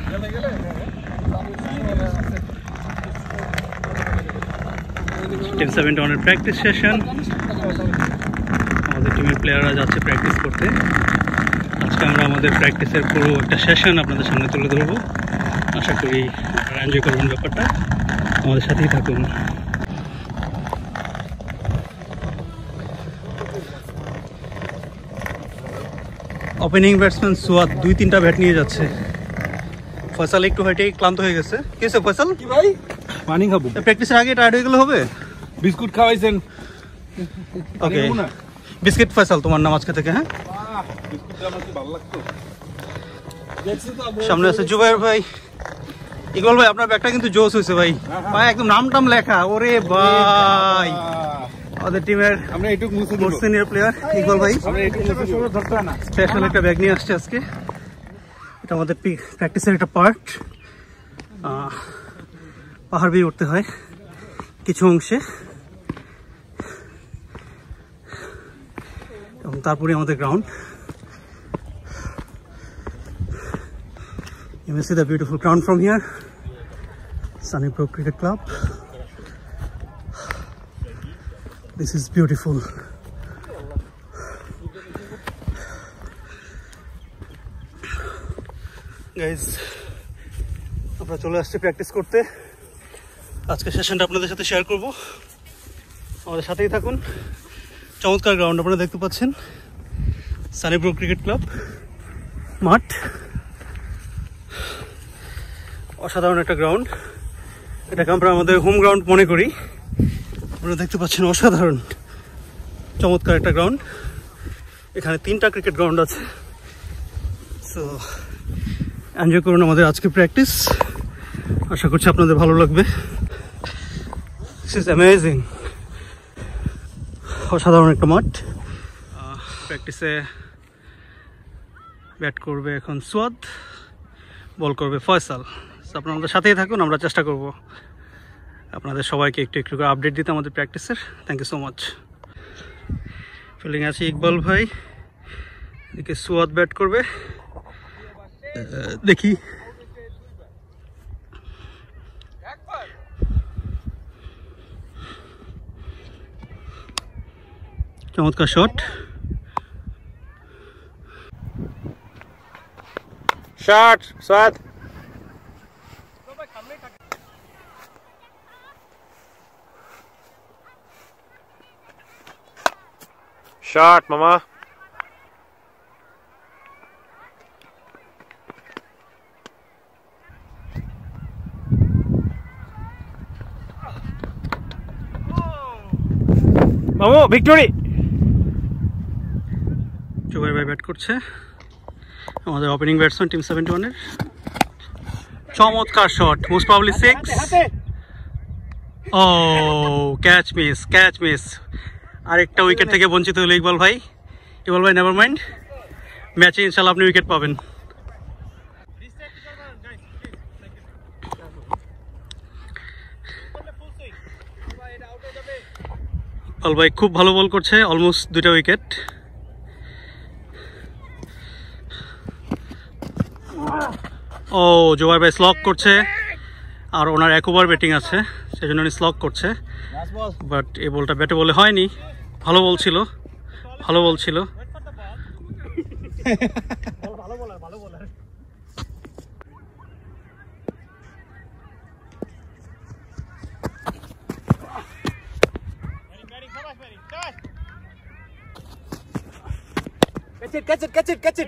Team 71 এর practice session. আমাদের টিমের প্লেয়াররা যাচ্ছে প্র্যাকটিস করতে। আজকে আমরা আমাদের প্র্যাকটিসের পুরো একটা সেশন আপনাদের সামনে তুলে ধরবো। আশা করি আপনারা এনজয় করবেন ব্যাপারটা, আমাদের সাথেই থাকুন। ওপেনিং ব্যাটসম্যান সুয়াদ 2-3টা ব্যাট নিয়ে যাচ্ছে। ফয়সাল একটু হয়তো ক্লান্ত হয়ে গেছে। কি হয়েছে ফয়সাল? কি ভাই? পানি খাবো। প্র্যাকটিসের আগে টায়ার্ড হয়ে গেলে হবে? বিস্কুট খাওয়াইছেন? ওকে, বিস্কিট ফয়সাল তোমার নাম আজকে থেকে। হ্যাঁ, বিস্কুটটা আমার কি ভালো লাগতো। সামনে আছে জুবাইর ভাই। ইকবাল ভাই আপনার ব্যাগটা কিন্তু জোস হয়েছে ভাই। ভাই একদম নাম টাম লেখা। ওরে ভাই, আমাদের টিমের আমরা এইটুকু মুছে দিব। সিনিয়র প্লেয়ার ইকবাল ভাই আমরা এইটুকু মুছে দিব। ধরতে না। স্পেশাল একটা ব্যাগ নিয়ে আসছে আজকে। এটা আমাদের প্র্যাকটিসের একটা পার্ট। পাহাড় বেয়ে উঠতে হয় কিছু অংশে, এবং তারপরে আমাদের ground. You may see the beautiful ground from here. Sunnybrook Cricket Club. This is beautiful. Guys, আমরা চলে আসছি প্র্যাকটিস করতে। আজকে সেশনটা আপনাদের সাথে শেয়ার করব, আমাদের সাথেই থাকুন। চমৎকার গ্রাউন্ড আপনারা দেখতে পাচ্ছেন, সানিব্রুক ক্রিকেট ক্লাব মাঠ। অসাধারণ একটা গ্রাউন্ড, এটাকে আমরা আমাদের হোম গ্রাউন্ড মনে করি। আপনারা দেখতে পাচ্ছেন অসাধারণ চমৎকার একটা গ্রাউন্ড। এখানে 3টা ক্রিকেট গ্রাউন্ড আছে। সো এনজয় করুন আমাদের আজকে প্র্যাকটিস। আশা করছি আপনাদের ভালো লাগবে। দিস ইজ অ্যামেজিং, অসাধারণ একটা মাঠ। প্র্যাকটিসে ব্যাট করবে এখন সুয়াদ, বল করবে ফয়সাল। আপনারা আমাদের সাথেই থাকুন, আমরা চেষ্টা করব আপনাদের সবাইকে একটু একটু করে আপডেট দিতে আমাদের প্র্যাকটিসের। Thank you so much. Fielding আছে ইকবাল ভাই, এদিকে সুয়াদ ব্যাট করবে। দেখি চমৎকার শট। শট সাত। শট মামা। মামু ভিক্টোরি। জুবাইর ভাই ব্যাট করছে, আমাদের ওপেনিং ব্যাটসম্যান টিম 71 এর। চমৎকার শট, মোস্ট প্রবাবলি 6। ও ক্যাচ মিস, ক্যাচ মিস। আরেকটা উইকেট থেকে বঞ্চিত হলো ইকবাল ভাই। ইকবাল ভাই নেভার মাইন্ড, ম্যাচে ইনশাল্লাহ আপনি উইকেট পাবেন। ইকবাল ভাই খুব ভালো বল করছে, অলমোস্ট 2টা উইকেট। ও জুবাইর ভাই স্লগ করছে, আর ওনার 1 ওভার ব্যাটিং আছে, সেজন্য উনি স্লগ করছে। বাট এই বলটা ব্যাটে বলে হয়নি। ভালো বল ছিল, ভালো বল ছিল। Catch it, catch it, catch it.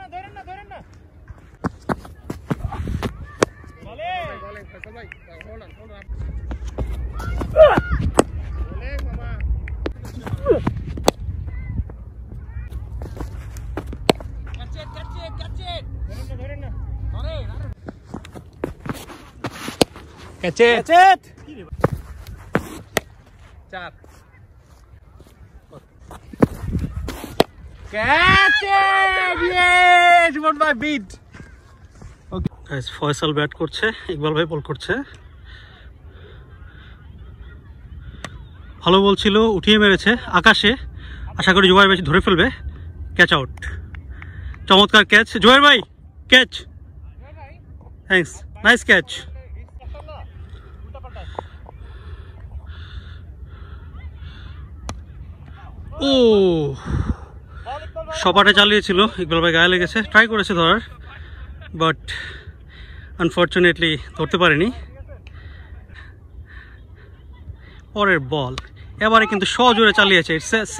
Catch it. Catch it. 4. Catch it! Yes! What my beat? Okay. Guys, Faisal bat করছে, ইকবাল ভাই বল করছে। ভালো বল ছিল, উঠিয়ে মেরেছে আকাশে। আশা করি জুবাইর ভাই ধরে ফেলবে। ক্যাচ আউট, চমৎকার ক্যাচ জুবাইর ভাই, ক্যাচ। Thanks, nice catch. ও সপাটে চালিয়েছিল, ইকবাল ভাই গায়ে লেগেছে, ট্রাই করেছে ধরার, বাট আনফর্চুনেটলি ধরতে পারেনি। পরের বল এবারে কিন্তু সজোরে চালিয়েছে, ইটস এ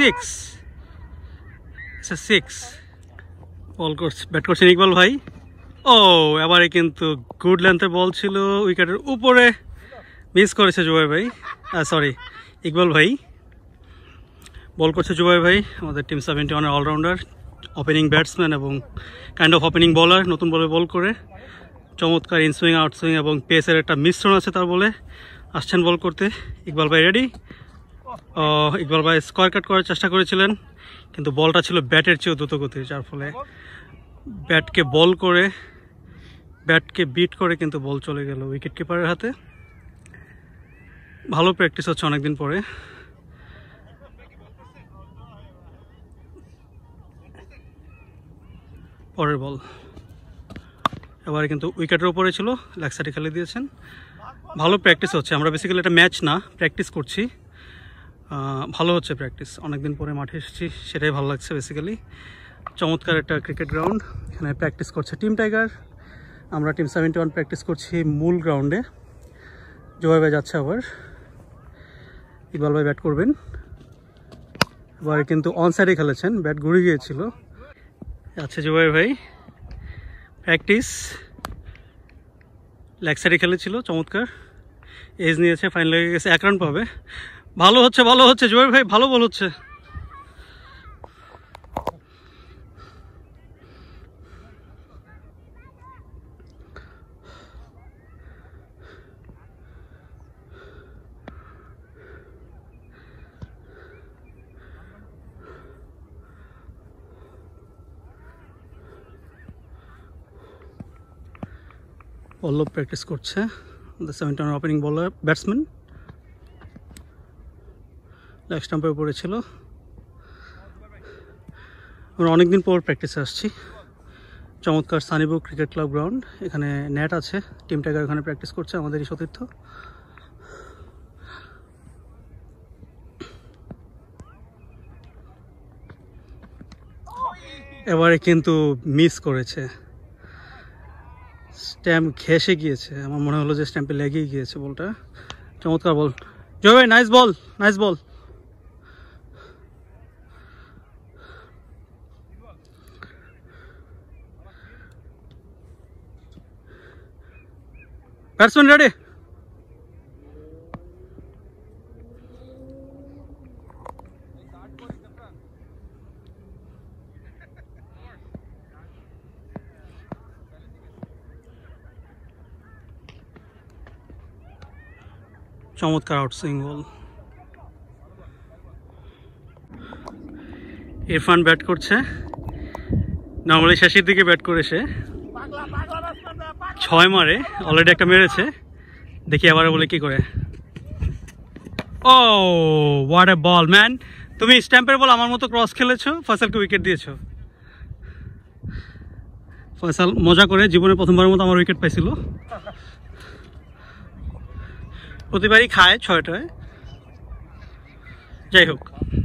সিক্স। বল করছে, ব্যাট করছেন ইকবাল ভাই। ও এবারে কিন্তু গুড লেন্থের বল ছিল, উইকেটের উপরে, মিস করেছে জুবাইর ভাই, সরি ইকবাল ভাই। বল করছে জুবাইর ভাই, আমাদের টিম 71-এর অলরাউন্ডার, ওপেনিং ব্যাটসম্যান এবং কাইন্ড অফ ওপেনিং বলার। নতুন বলে বল করে চমৎকার ইনসুইং, আউটসুইং এবং পেসের একটা মিশ্রণ আছে তার বলে। আসছেন বল করতে, ইকবাল ভাই রেডি। ইকবাল ভাই স্কোয়ার কাট করার চেষ্টা করেছিলেন, কিন্তু বলটা ছিল ব্যাটের চেয়েও দ্রুতগতির, যার ফলে ব্যাটকে বিট করে কিন্তু বল চলে গেল উইকেট কিপারের হাতে। ভালো প্র্যাকটিস হচ্ছে অনেকদিন পরে। পরের বল এবারে কিন্তু উইকেটের উপরে ছিল, লেগ সাইডে খেলে দিয়েছেন। ভালো প্র্যাকটিস হচ্ছে, আমরা বেসিক্যালি এটা ম্যাচ না, প্র্যাকটিস করছি। ভালো হচ্ছে প্র্যাকটিস, অনেকদিন পরে মাঠে এসেছি, সেটাই ভালো লাগছে বেসিক্যালি। চমৎকার একটা ক্রিকেট গ্রাউন্ড, এখানে প্র্যাকটিস করছে টিম টাইগার, আমরা টিম 71 প্র্যাকটিস করছি মূল গ্রাউন্ডে। জুবাইর ভাই যাচ্ছে আবার, ইকবাল ভাই ব্যাট করবেন। এবারে কিন্তু অন সাইডে খেলেছেন, ব্যাট ঘুরে গিয়েছিল। আচ্ছা জুবাইর ভাই প্র্যাকটিস, লেগ সাইডে খেলেছিল, চমৎকার এজ নিয়েছে, ফাইনাল লেগে গেছে, 1 রান পাবে। ভালো হচ্ছে জুবাইর ভাই, ভালো বল হচ্ছে। পল্লব প্র্যাকটিস করছে, 71 ওপেনিং বলার, ব্যাটসম্যান, লেগ স্টাম্পের উপরে ছিল। আমরা অনেকদিন পর প্র্যাকটিসে আসছি। চমৎকার সানিবুক ক্রিকেট ক্লাব গ্রাউন্ড, এখানে নেট আছে, টিম টাইগার এখানে প্র্যাকটিস করছে, আমাদের এই সতীর্থ। এবারে কিন্তু মিস করেছে, স্ট্যাম্প ঘেসে গিয়েছে, আমার মনে হলো যে স্ট্যাম্পে লেগেই গিয়েছে বলটা। চমৎকার বল জয় ভাই, নাইস বল। Batsman ready. চমৎকার আউটসুইং বল। ইরফান ব্যাট করছে, নর্মালি শেষের দিকে ব্যাট করে সে 6 মারে, অলরেডি একটা মেরেছে, দেখি আবার বলে কি করে। ও হোয়াট এ বল ম্যান, তুমি স্ট্যাম্পের বল আমার মতো ক্রস খেলেছো, ফয়সালকে উইকেট দিয়েছো। ফয়সাল মজা করে জীবনের প্রথমবারের মতো আমার উইকেট পাইছিল, প্রতিবারই খায় 6টায়। যাই হোক,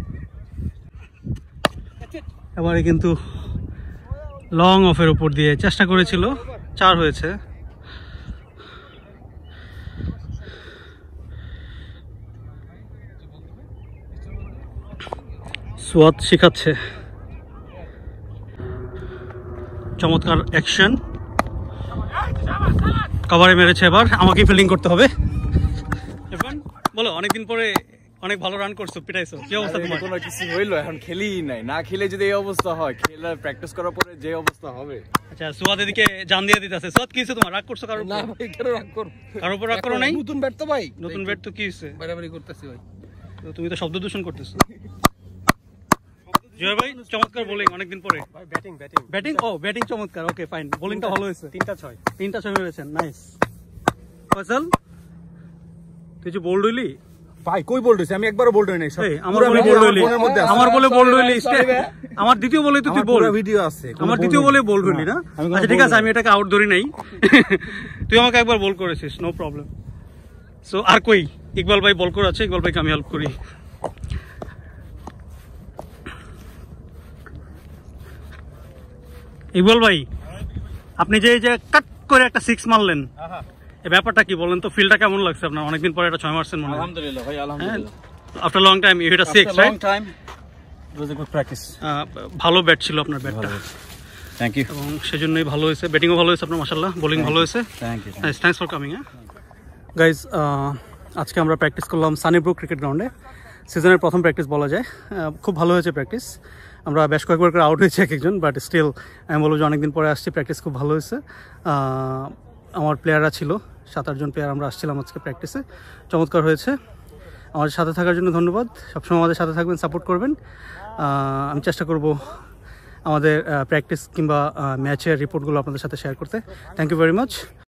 এবারে কিন্তু লং অফের উপর দিয়ে চেষ্টা করেছিল, 4 হয়েছে। সোয়াত শিখাচ্ছে, চমৎকার অ্যাকশন, কভারে মেরেছে, এবার আমাকেই ফিল্ডিং করতে হবে। বলো, অনেকদিন পরে অনেক ভালো রান করছো, পিটাইছো, কি অবস্থা তোমার? কোনো কিছু হইলো, এখন খেলি নাই, না খেলে যদি এই অবস্থা হয়, খেলা প্র্যাকটিস করার পরে যে অবস্থা হবে। আচ্ছা, সুয়াদ এদিকে জান দিয়ে দিতেছে। সুয়াদ কি হইছে তোমার, রাগ করছো কারোর উপর? না ভাই, কেন রাগ করব? কারোর উপর রাগ করো নাই? নতুন ব্যাট তো ভাই, নতুন ব্যাট তো কি হইছে, বাড়াবাড়ি করতেছি ভাই। তো তুমি তো শব্দ দূষণ করতেছো। জয় ভাই চমৎকার বোলিং, অনেকদিন পরে। ভাই ব্যাটিং ও ব্যাটিং চমৎকার, ওকে ফাইন, বোলিংটা ভালো হয়েছে। 3টা 6 মেরেছেন, নাইস। ফয়সাল তুই যে বোল্ড হইলি, ভাই কই বোল্ড হইছে? আমি একবারও বোল্ড হই নাই। এই, আমার বলে বোল্ড হইলি, আমার বলে বোল্ড হইলি, আমার দ্বিতীয় বলে তো তুই বল, ভিডিও আছে, আমার দ্বিতীয় বলে বোল্ড হইলি না? আচ্ছা ঠিক আছে, আমি এটাকে আউট ধরি নাই। তুই আমাকে একবার বল করেছিস, নো প্রবলেম। সো আর কই ইকবাল ভাই বল করে আছে, ইকবাল ভাইকে আমি হেল্প করি। ইকবাল ভাই, আপনি যে এই যে কাট করে একটা 6 মারলেন, এই ব্যাপারটা কি বলেন তো? ফিলটা কেমন লাগছে আপনার? অনেকদিন পরে একটা 6 মারছেন মনে হয়। আলহামদুলিল্লাহ ভাই, আলহামদুলিল্লাহ। After long time you hit a 6, right? Time it was a good practice. ভালো ব্যাট ছিল আপনার ব্যাটটা, থ্যাংক ইউ। এবং সেজন্যই ভালো হয়েছে। ব্যাটিংও ভালো হয়েছে আপনার, মাশাআল্লাহ। বোলিং ভালো হয়েছে। Thank you. Thanks for coming. Guys, আজকে আমরা প্র্যাকটিস করলাম সানিব্রুক ক্রিকেট গ্রাউন্ডে। সিজনের প্রথম প্র্যাকটিস বলা যায়। খুব ভালো হয়েছে প্র্যাকটিস। আমরা বেশ কয়েকবার করে আউট হয়েছে এক একজন, বাট স্টিল আমি বলবো যে অনেকদিন পরে আসছি, প্র্যাকটিস খুব ভালো হয়েছে। আমার প্লেয়াররা ছিল 7-8 জন প্লেয়ার, আমরা আসছিলাম আজকে প্র্যাকটিসে। চমৎকার হয়েছে। আমাদের সাথে থাকার জন্য ধন্যবাদ। সবসময় আমাদের সাথে থাকবেন, সাপোর্ট করবেন। আমি চেষ্টা করব আমাদের প্র্যাকটিস কিংবা ম্যাচের রিপোর্টগুলো আপনাদের সাথে শেয়ার করতে। Thank you very much.